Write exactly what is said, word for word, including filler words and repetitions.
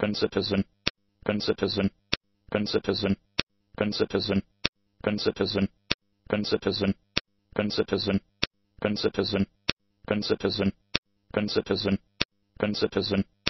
concitizen, concitizen, concitizen, concitizen, concitizen, concitizen, concitizen, concitizen, concitizen, concitizen, concitizen.